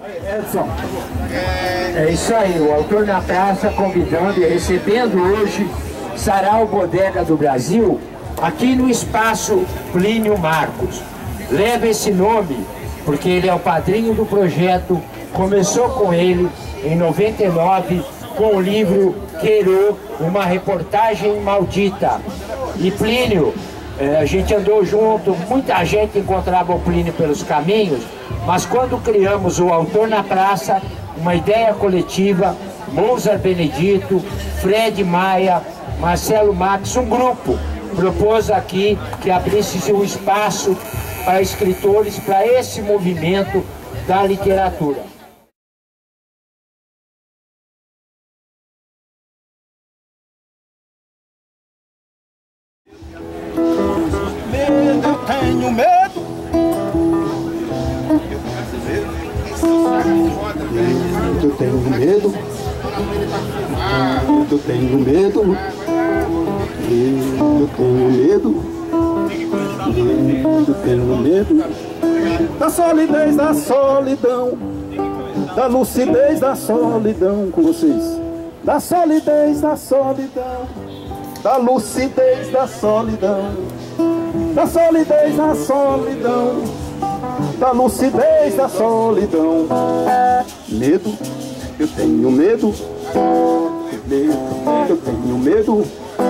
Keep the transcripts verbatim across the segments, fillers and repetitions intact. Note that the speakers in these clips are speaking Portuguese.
Edson, é isso aí, o Autor na Praça convidando e recebendo hoje Sarau Bodega do Brasil, aqui no espaço Plínio Marcos. Leva esse nome porque ele é o padrinho do projeto, começou com ele em noventa e nove com o livro Querô, uma reportagem maldita. E Plínio, é, a gente andou junto, muita gente encontrava o Plínio pelos caminhos, mas quando criamos o Autor na Praça, uma ideia coletiva, Mozart Benedito, Fred Maia, Marcelo Max, um grupo, propôs aqui que abrisse um espaço para escritores, para esse movimento da literatura. Medo, eu tenho medo. Eu tenho medo. Eu tenho medo. Eu tenho medo. Eu tenho medo da solidez, da solidão, da lucidez, da solidão com vocês. Da solidez, da solidão, da lucidez, da solidão, da solidez, da solidão, da lucidez, da solidão. Medo, eu tenho medo. Medo, eu tenho medo.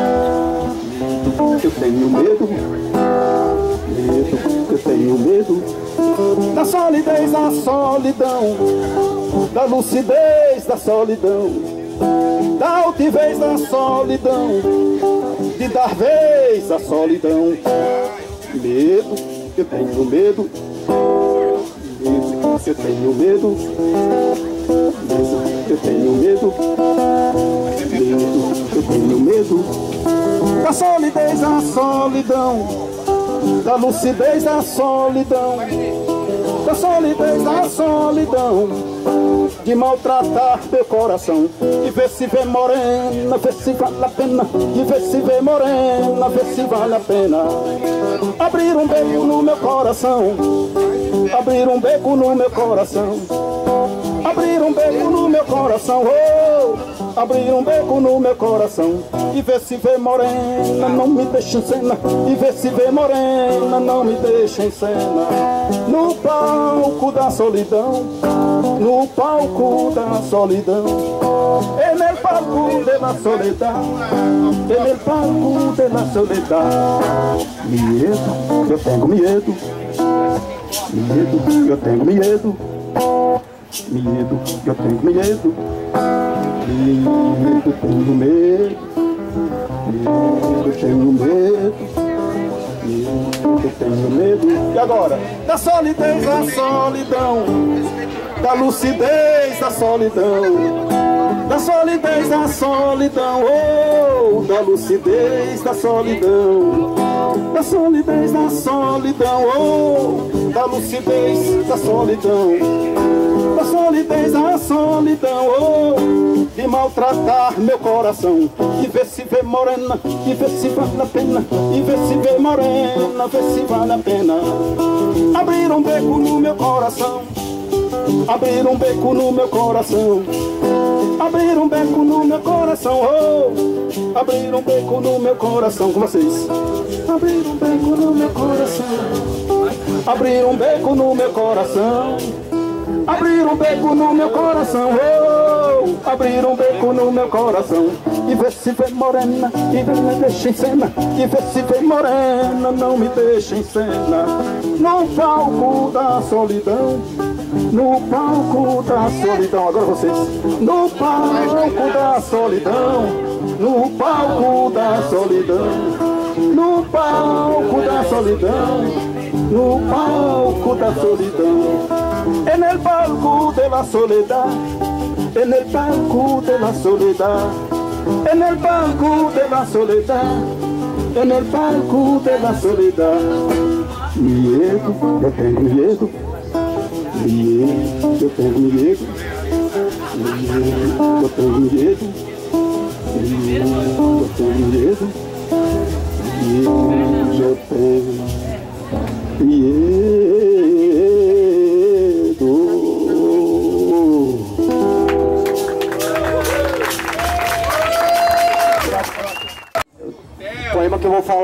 Eu tenho medo. Medo, eu tenho medo da solidez, da solidão, da lucidez, da solidão, da altivez, da solidão, de dar vez à solidão. Medo, eu tenho medo. Medo, eu tenho medo. Medo, eu tenho medo. Medo, eu tenho medo da solidez, da solidão, da lucidez, da solidão, da solidez, da solidão, de maltratar teu coração, e ver se vê morena, ver se vale a pena, e ver se vê morena, ver se vale a pena. Abrir um beco no meu coração, abrir um beco no meu coração, abrir um beco no meu coração, oh! Abrir um beco no meu coração e ver se vê morena, não me deixa em cena. E ver se vê morena, não me deixa em cena. No palco da solidão, no palco da solidão, en el palco de la soledad, en el palco de la soledad. Medo, eu tenho medo. Medo, eu tenho medo. Medo, eu tenho medo. Medo, eu tenho medo. Medo, eu tenho medo. Medo, eu tenho medo. E agora? Da solidez, da solidão, da lucidez, da solidão, da solidez, da solidão, oh, da lucidez, da solidão, da solidez, da solidão, oh, da lucidez, da solidão, da solidez, da solidão, oh, de maltratar meu coração, e ver se vê morena, e ver se vale a pena, e ver se vê morena, ver se vale a pena. Abrir um beco no meu coração, abrir um beco no meu coração, abrir um beco no meu coração, oh, abrir um beco no meu coração com vocês. Abrir um beco no meu coração, abrir um beco no meu coração, abrir um beco no meu coração, oh, abrir um beco no meu coração, e ver se vê morena, e ver me deixa em cena, e ver se vê morena, não me deixa em cena. No palco da solidão, no palco da solidão, agora vocês. No palco da solidão, no palco da solidão, no palco da solidão, no palco da solidão. En el palco de la soledad, en el palco de la soledad, en el palco de la soledad, en el palco de la soledad. Medo, eu tenho medo. Medo, eu tenho medo. Medo, eu tenho medo. Medo, eu tenho medo. Medo, eu tenho medo.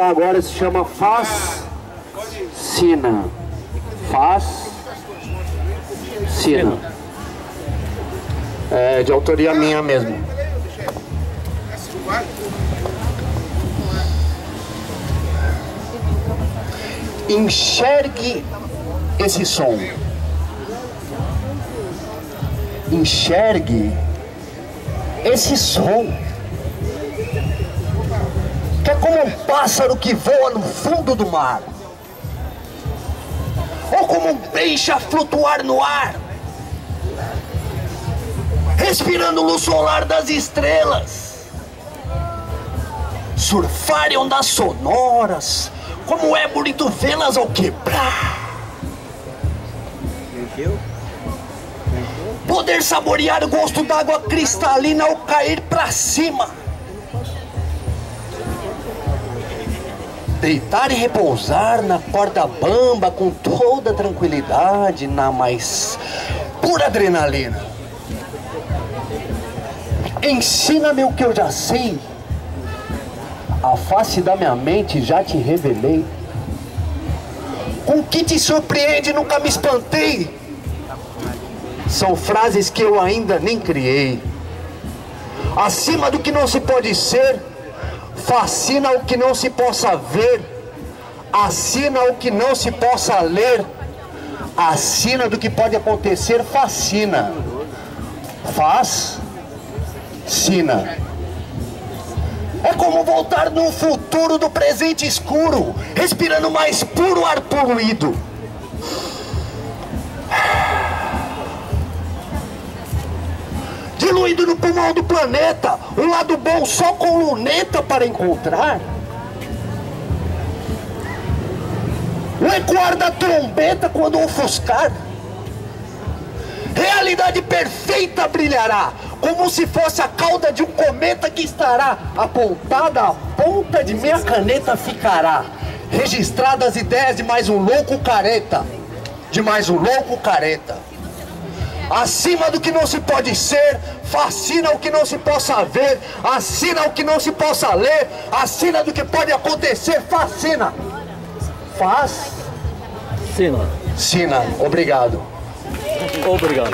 agora se chama Fascina. Fascina. É de autoria minha mesmo. Enxergue esse som. Enxergue esse som. Que é como um pássaro que voa no fundo do mar, ou como um peixe a flutuar no ar, respirando luz solar das estrelas, surfar em ondas sonoras, como é bonito vê-las ao quebrar. Poder saborear o gosto d'água cristalina ao cair pra cima. Deitar e repousar na corda bamba com toda tranquilidade, na mais pura adrenalina. Ensina-me o que eu já sei. A face da minha mente já te revelei. Com o que te surpreende nunca me espantei. São frases que eu ainda nem criei. Acima do que não se pode ser, fascina o que não se possa ver, assina o que não se possa ler, assina do que pode acontecer, fascina, fascina. É como voltar num futuro do presente escuro, respirando mais puro ar poluído. Diluído no pulmão do planeta, um lado bom só com luneta para encontrar. O ecoar da trombeta quando ofuscar. Realidade perfeita brilhará, como se fosse a cauda de um cometa que estará apontada, a ponta de minha caneta ficará. Registradas as ideias de mais um louco careta, de mais um louco careta. Acima do que não se pode ser, fascina o que não se possa ver, assina o que não se possa ler, assina do que pode acontecer, fascina. Fascina. Sina, obrigado. Obrigado.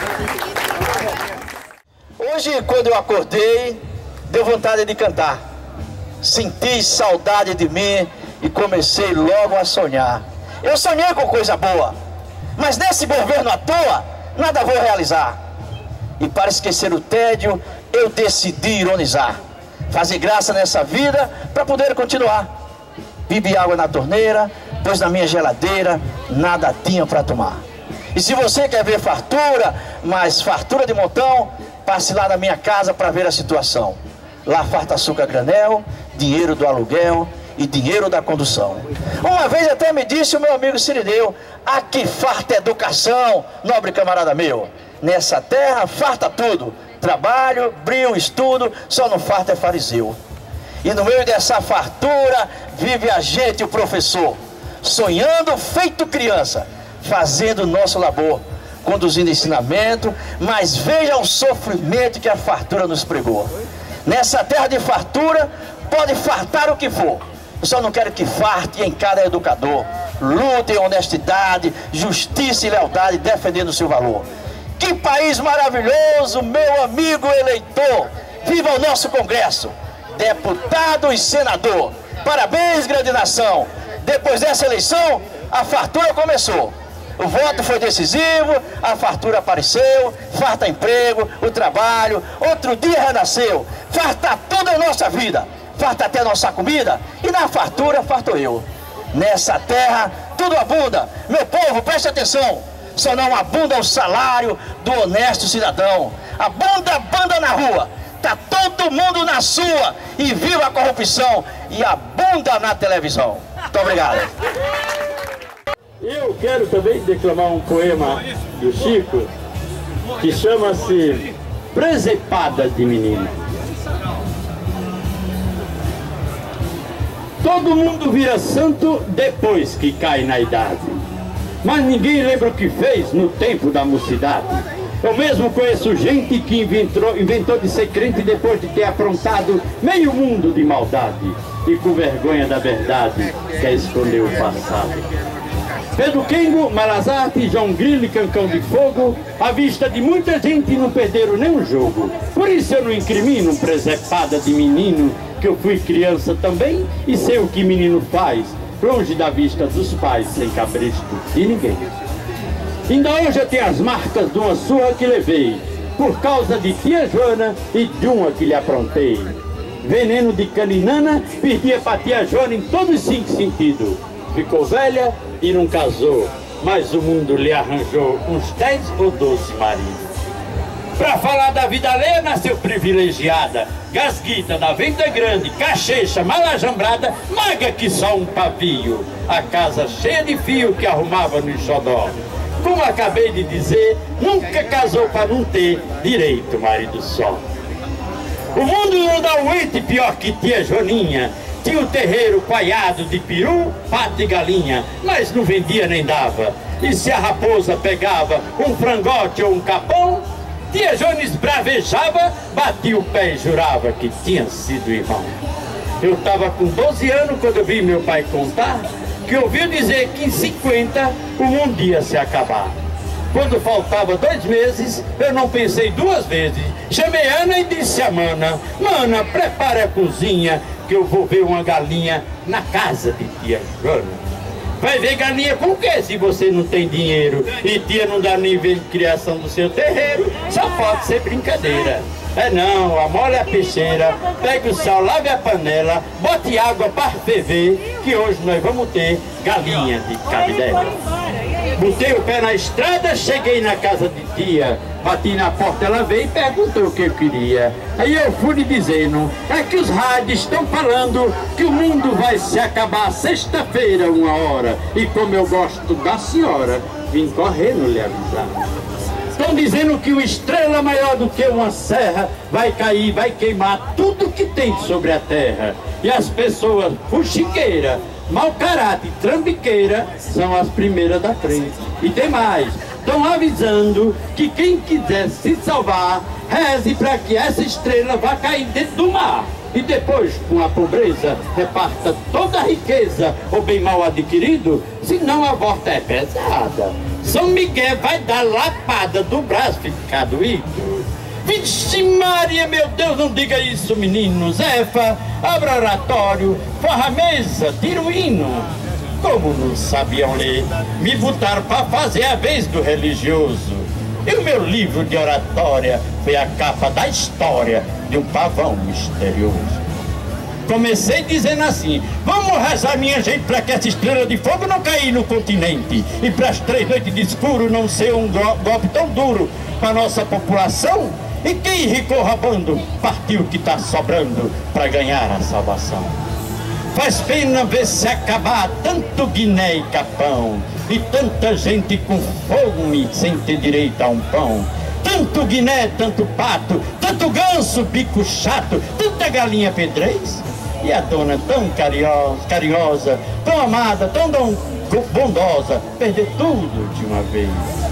Hoje, quando eu acordei, deu vontade de cantar. Senti saudade de mim e comecei logo a sonhar. Eu sonhei com coisa boa, mas nesse governo à toa, nada vou realizar. E para esquecer o tédio, eu decidi ironizar. Fazer graça nessa vida para poder continuar. Bebi água na torneira, pois na minha geladeira nada tinha para tomar. E se você quer ver fartura, mas fartura de montão, passe lá na minha casa para ver a situação. Lá farta açúcar a granel, dinheiro do aluguel e dinheiro da condução. Uma vez até me disse o meu amigo Sirineu: aqui farta educação, nobre camarada meu. Nessa terra farta tudo, trabalho, brilho, estudo, só não farta é fariseu. E no meio dessa fartura vive a gente, o professor, sonhando feito criança, fazendo o nosso labor, conduzindo ensinamento, mas veja o sofrimento que a fartura nos pregou. Nessa terra de fartura, pode fartar o que for, eu só não quero que farte em cada educador. Luta em honestidade, justiça e lealdade, defendendo o seu valor. Que país maravilhoso, meu amigo eleitor! Viva o nosso Congresso, deputado e senador! Parabéns, grande nação! Depois dessa eleição, a fartura começou. O voto foi decisivo, a fartura apareceu, farta emprego, o trabalho, outro dia renasceu. Farta tudo em nossa vida, farta até nossa comida, e na fartura farto eu. Nessa terra tudo abunda, meu povo, preste atenção. Só não abunda o salário do honesto cidadão. Abunda a banda na rua, tá todo mundo na sua, e viva a corrupção, e abunda na televisão. Muito obrigado. Eu quero também declamar um poema do Chico, que chama-se Presepada de Menina. Todo mundo vira santo depois que cai na idade, mas ninguém lembra o que fez no tempo da mocidade. Eu mesmo conheço gente que inventou, inventou de ser crente depois de ter aprontado meio mundo de maldade. e com vergonha da verdade quer esconder o passado. Pedro Kengo, Malazarte, João Grilo e Cancão de Fogo, à vista de muita gente não perderam nem um jogo. Por isso eu não incrimino presepada de menino, que eu fui criança também e sei o que menino faz, longe da vista dos pais, sem cabresto de ninguém. Ainda hoje eu tenho as marcas de uma surra que levei, por causa de tia Joana e de uma que lhe aprontei. Veneno de caninana, perdia pra tia Joana em todos os cinco sentidos. Ficou velha e não casou, mas o mundo lhe arranjou uns dez ou doze maridos. Pra falar da vida alheia, nasceu privilegiada, gasguita da venda grande, cachecha, malajambrada, maga que só um pavio, a casa cheia de fio que arrumava no enxodó. Como acabei de dizer, nunca casou pra não ter direito marido só. O mundo não dá um ente pior que tia Joaninha. Tinha o terreiro coalhado de peru, pato e galinha, mas não vendia nem dava. E se a raposa pegava um frangote ou um capão, tia Joana esbravejava, batia o pé e jurava que tinha sido irmão. Eu estava com doze anos quando eu vi meu pai contar que ouviu dizer que em cinquenta o mundo ia se acabar. Quando faltava dois meses, eu não pensei duas vezes. Chamei Ana e disse a Mana: Mana, prepare a cozinha, que eu vou ver uma galinha na casa de tia Joana. Vai ver galinha com o quê se você não tem dinheiro? E tia não dá nem ver de criação do seu terreiro, só pode ser brincadeira. É não, amole a peixeira, pegue o sal, lave a panela, bote água para ferver, que hoje nós vamos ter galinha de cabidela. Botei o pé na estrada, cheguei na casa de tia, bati na porta, ela veio e perguntou o que eu queria. Aí eu fui lhe dizendo: é que os rádios estão falando que o mundo vai se acabar sexta-feira, uma hora, e como eu gosto da senhora, vim correndo lhe avisar. Estão dizendo que uma estrela maior do que uma serra vai cair, vai queimar tudo que tem sobre a terra. E as pessoas fuxiqueiras, mau caráter, trambiqueira, são as primeiras da frente. E tem mais, estão avisando que quem quiser se salvar, reze para que essa estrela vá cair dentro do mar. E depois, com a pobreza, reparta toda a riqueza, ou bem mal adquirido, senão a volta é pesada. São Miguel vai dar lapada do braço ficar doído. Vixe Maria, meu Deus, não diga isso, menino. Zefa, abra oratório, forra a mesa, tira o hino. Como não sabiam ler, me botaram para fazer a vez do religioso. E o meu livro de oratória foi a capa da história de um pavão misterioso. Comecei dizendo assim: vamos rezar, minha gente, para que essa estrela de fogo não caia no continente, e para as três noites de escuro não ser um golpe tão duro para nossa população. E quem enricou roubando, partiu o que está sobrando para ganhar a salvação. Faz pena ver se acabar tanto Guiné e Capão, e tanta gente com fome sem ter direito a um pão. Tanto Guiné, tanto pato, tanto ganso, bico chato, tanta galinha pedrez. E a dona tão carinhosa, carinhosa, tão amada, tão bondosa, perder tudo de uma vez.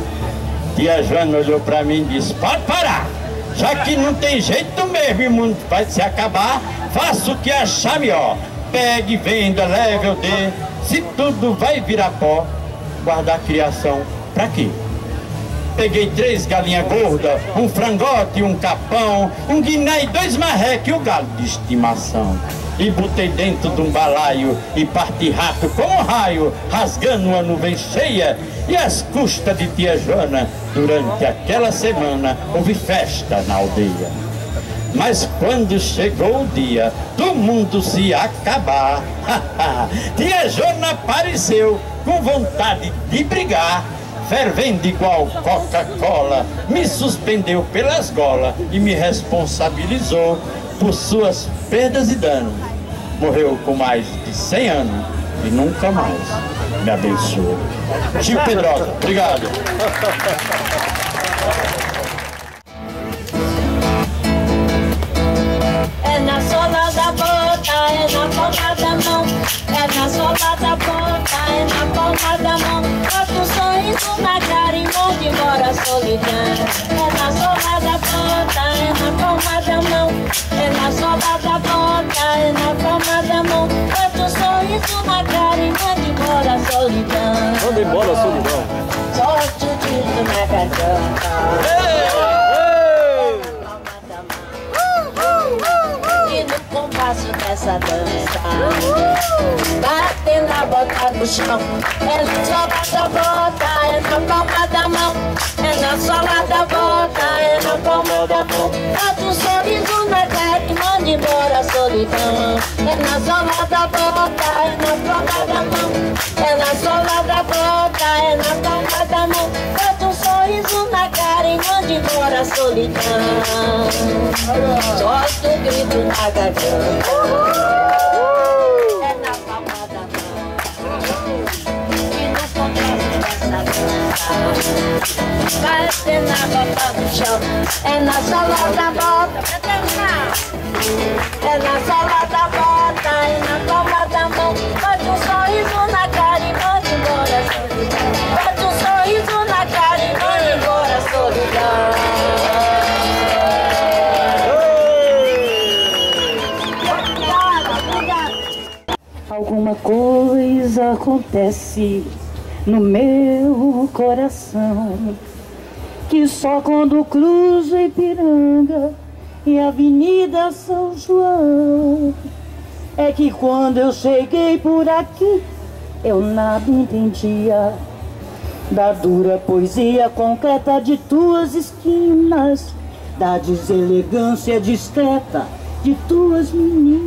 Tia Joana olhou pra mim e disse: pode parar, já que não tem jeito mesmo e o mundo vai se acabar, faça o que achar melhor. Pegue, venda, leve ou dê, se tudo vai virar pó, guardar a criação pra quê? Peguei três galinhas gordas, um frangote, um capão, um guiné e dois marrecos e o galo de estimação. E botei dentro de um balaio e parti rato como um raio, rasgando uma nuvem cheia. E às custas de tia Joana, durante aquela semana, houve festa na aldeia. Mas quando chegou o dia do mundo se acabar, tia Joana apareceu com vontade de brigar, fervendo igual Coca-Cola, me suspendeu pelas golas e me responsabilizou por suas perdas e danos. Morreu com mais de cem anos e nunca mais me abençoou. Chico Pedrosa, obrigado. É na sola da bota, é na palma da mão. É na sola da bota, é na palma da mão. Bota um sorriso na cara e morde embora a solidão. É na sola da bota, é na palma da mão. É na sola da bota, é na palma da mão. manda embora a solidão. Solte o grito na garganta. E no compasso dessa dança, batendo a bota no chão. É na sola da bota, é na palma da mão. É na sola da bota, é na palma da mão. Bota um sorriso na cara e manda embora a solidão. É na sola da bota, é na palma da mão. É na sola da bota, é na palma da mão. Bota um sorriso na cara e manda embora a solidão. Solta o grito na garganta. É na palma da mão. E no compasso dessa dança, batendo na bota do chão. É na sola da bota. É na sola da bota, é na palma da mão. Bota um sorriso na cara e manda embora a solidão. Bota um sorriso na cara e manda embora a solidão. Alguma coisa acontece no meu coração, que só quando cruzo Ipiranga e Avenida São João, é que quando eu cheguei por aqui eu nada entendia da dura poesia concreta de tuas esquinas, da deselegância discreta de tuas meninas.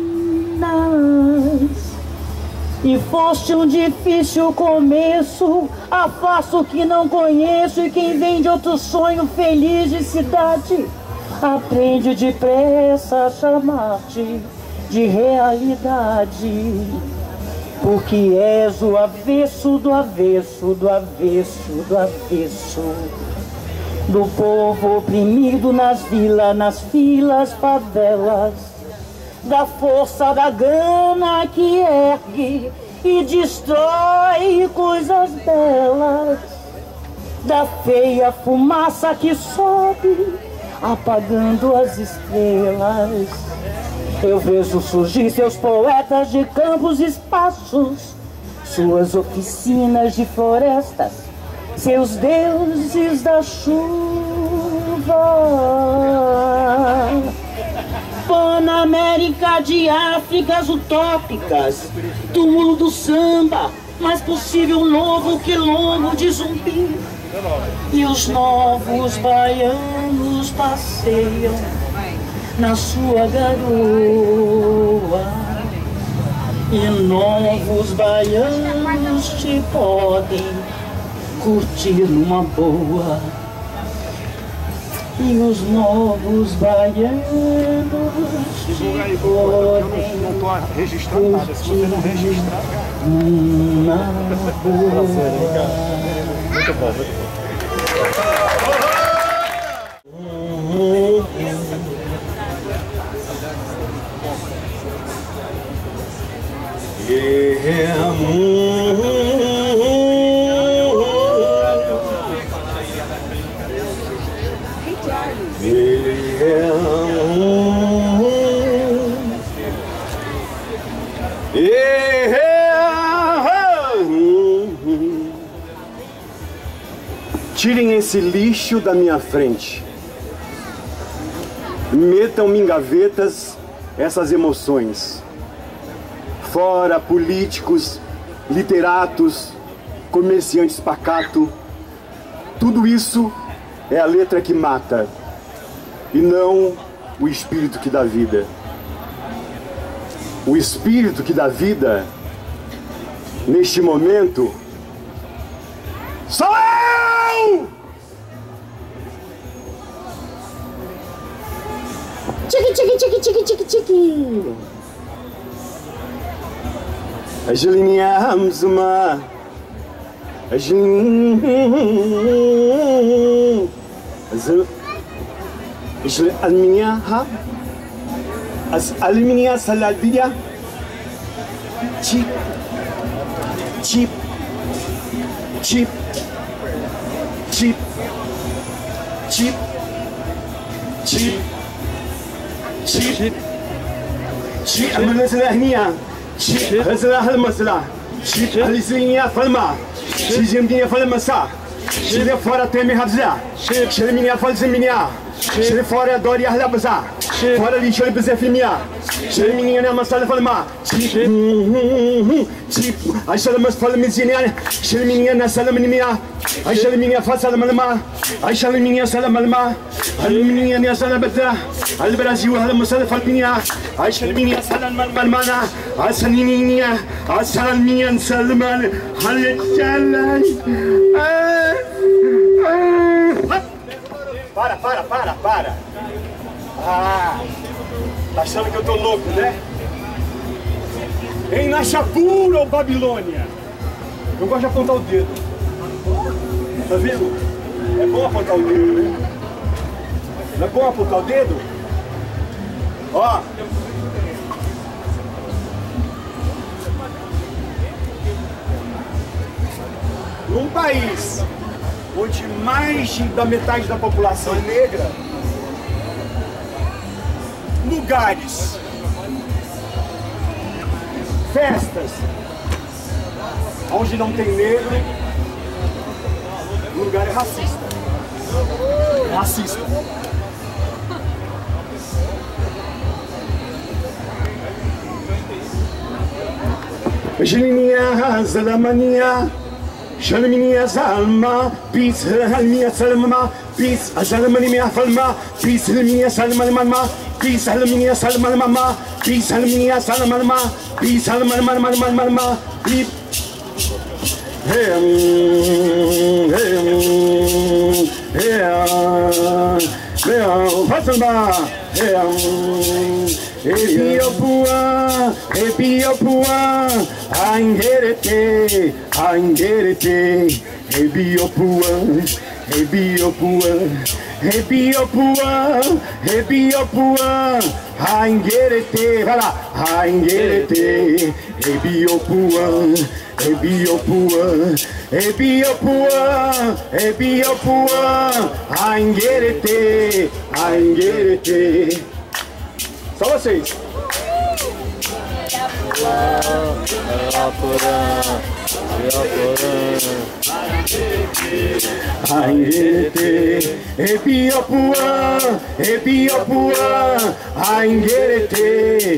E foste um difícil começo, afasto que não conheço, e quem vem de outro sonho feliz de cidade aprende depressa a chamar-te de realidade, porque és o avesso do avesso, do avesso, do avesso do povo oprimido nas vilas, nas filas, favelas, da força da gana que ergue e destrói coisas belas, da feia fumaça que sobe apagando as estrelas. Eu vejo surgir seus poetas de campos e espaços, suas oficinas de florestas, seus deuses da chuva. Panamérica de Áfricas utópicas, túmulo do samba, mais possível um novo quilombo de zumbi. E os novos baianos passeiam na sua garoa, e novos baianos te podem curtir numa boa. E os novos baianos te podem curtir numa boa. Muito bom, muito bom. Tirem esse lixo da minha frente. Metam-me em gavetas essas emoções. Fora políticos, literatos, comerciantes pacato. Tudo isso é a letra que mata, e não o espírito que dá vida. O espírito que dá vida, neste momento, sou eu! Tchiqui, tchiqui, tchiqui, tchiqui, tchiqui, tchiqui. أجلني يا همزمة أجلني أجل أجل ألمنيا ها ألمنيا سلالبيا تشيب تشيب تشيب تشيب تشيب تشيب تشيب تشيب أمنا سلاهنيا هزرا هالمسلا هالسينيا فلما Shijimdiya Falamasa, Shile fora Temi Havza, Shilminia Falziminia, Shile fora Doria Labaza, fora de Shile Bezefimia, Shilminia Masala Falma, I shall must follow Mizinia, Shilminia Salamia, I shall mean a Fasalama, I shall mean a Salamalma, Aluminium Salabata, Albraziu Halamasa Falpina, I shall mean a Salamalmana, Asaninia, Asalmian Salman, Halichalai. Para, para, para, para. Ah, tá achando que eu tô louco, né? Em Nachapura ou Babilônia? Eu gosto de apontar o dedo. Tá vendo? É bom apontar o dedo, né? Não é bom apontar o dedo? Ó. Num país onde mais da metade da população é negra, lugares, festas, onde não tem negro, o lugar é racista. Racista. Jelinia, Zalamania, Shalminia Salma, peace, Halmia Salma, peace, Azalamania Falma, peace, Halmia Salma, peace, Halmia Salma, peace, Halmia Salma, peace, Halmia peace. Hey, hey, hey, Fatima, hey, Ebiopua, Ebiopua, Angerete, Angerete, Ebiopua, Ebiopua, Ebiopua, Ebiopua, Angerete, vai lá, Angerete, Ebiopua, Ebiopua, Ebiopua, Ebiopua, Angerete, Angerete. Só vocês. Angerete, Ebiopua, Ebiopua, Angerete.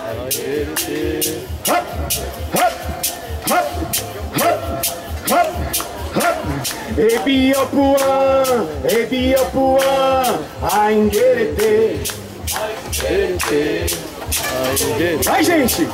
Hop, hop, hop, hop, hop, hop. Ebiopua, Ebiopua, Angerete. Vai, gente!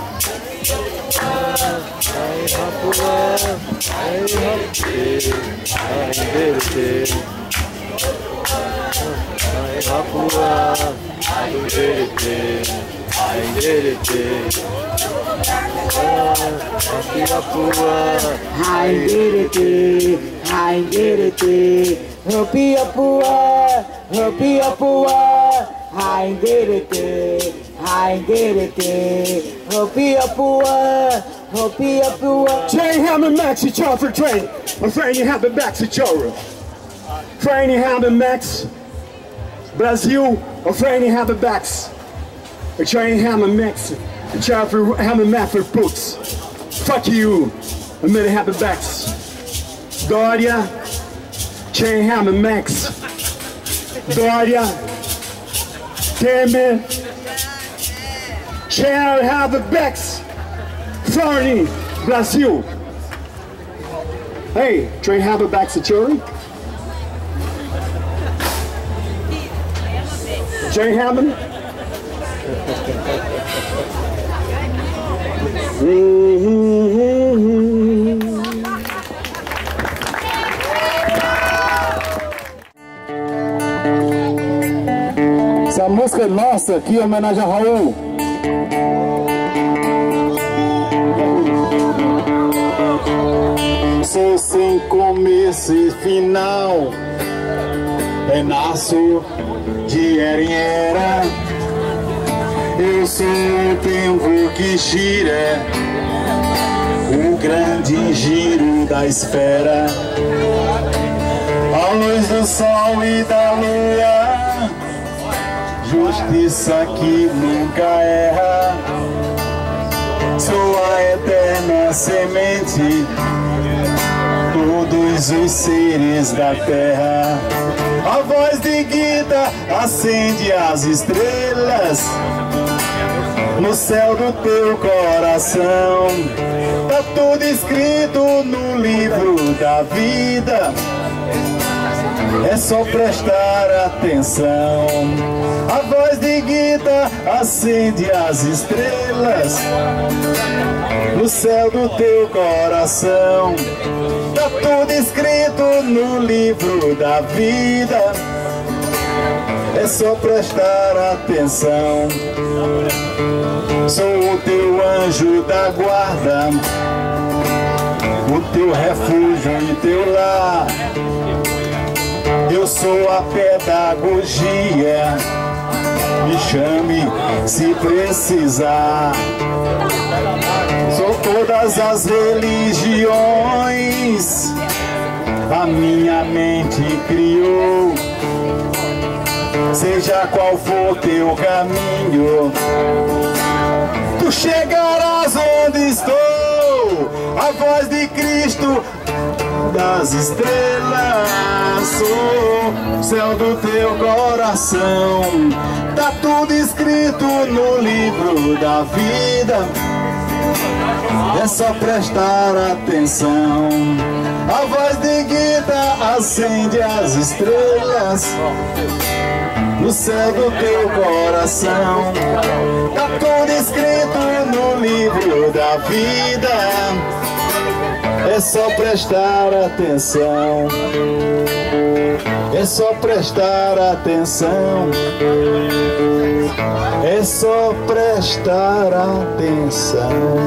Aingerete, Aingerete, Hopiapua, Hopiapua. Train Hammond Max, it's all for train. I'm training Hammond Max, it's all. Training Hammond Max, Brazil, I'm training Hammond Max. I'm training Hammond Max, it's all for Hammond Max for books. Fuck you, I'm gonna Hammond Max. Dória, Train Hammond Max. Dória. Temer, shall have the Becks, Florida, Brazil. Hey, train have a back security. Train Hammond. Essa música é nossa aqui, em homenagem a Raul. Sou sem começo e final, pedaço de era em era. Eu sou o tempo que gira, o grande giro da esfera. A luz do sol e da lua, justiça que nunca erra. Sou a eterna semente todos os seres da terra. A voz de guida acende as estrelas no céu do teu coração. Tá tudo escrito no livro da vida, é só prestar atenção. A voz de guida acende as estrelas no céu do teu coração. Tá tudo escrito no livro da vida, é só prestar atenção. Sou o teu anjo da guarda, o teu refúgio e teu lar. Eu sou a pedagogia, me chame se precisar. Sou todas as religiões, a minha mente criou. Seja qual for teu caminho, tu chegarás onde estou. A voz de Cristo das estrelas, sou o céu do teu coração. Tá tudo escrito no livro da vida, é só prestar atenção. A voz de guida acende as estrelas no céu do teu coração. Tá tudo escrito no livro da vida, é só prestar atenção. É só prestar atenção. É só prestar atenção.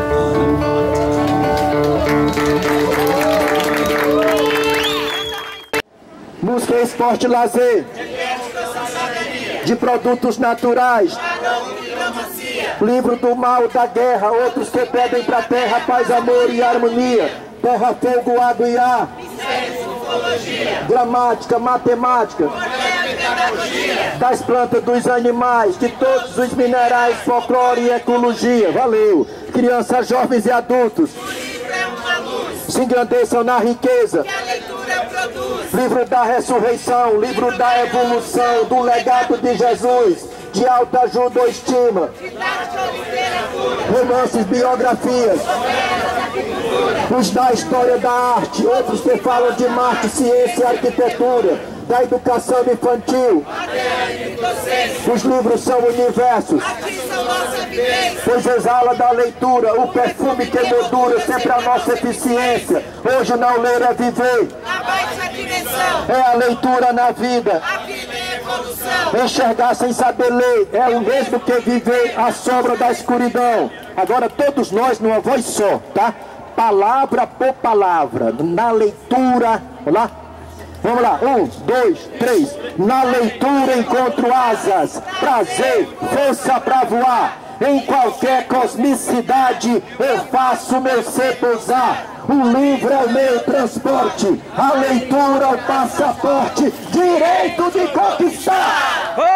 Música, esporte e lazer, de produtos naturais, livro do mal, da guerra, outros que pedem pra terra paz, amor e harmonia. Terra, fogo, água e ar, gramática, matemática, das plantas, dos animais, de todos os minerais, folclore e ecologia. Valeu! Crianças, jovens e adultos, se engrandeçam na riqueza. Livro da ressurreição, livro da evolução, do legado de Jesus, de alta ajuda ou estima. Romances, biografias, os da história da arte, outros que falam de Marte, ciência e arquitetura, da educação infantil. Os livros são universos, pois exala da leitura o perfume que moldura sempre a nossa eficiência. Hoje não ler é viver, é a leitura na vida. Enxergar sem saber ler é o mesmo que viver à sombra da escuridão. Agora todos nós numa voz só, tá? Palavra por palavra, na leitura, vamos lá? Vamos lá, um, dois, três. Na leitura encontro asas, prazer, força pra voar. Em qualquer cosmicidade eu faço meu ser pousar. O livro é o meu transporte, a leitura é o passaporte, direito de conquistar. Oh,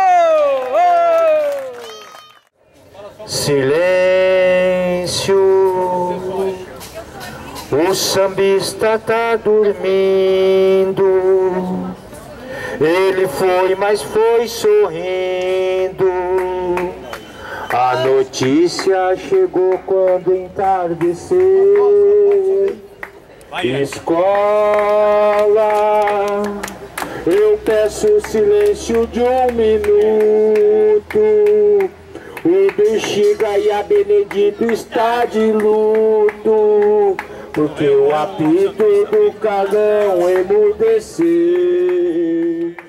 oh. Silêncio, o sambista tá dormindo. Ele foi, mas foi sorrindo. A notícia chegou quando entardeceu. Escola, eu peço silêncio de um minuto. O Bexiga e a Benedito está de luto, porque o apito do calão emudeceu.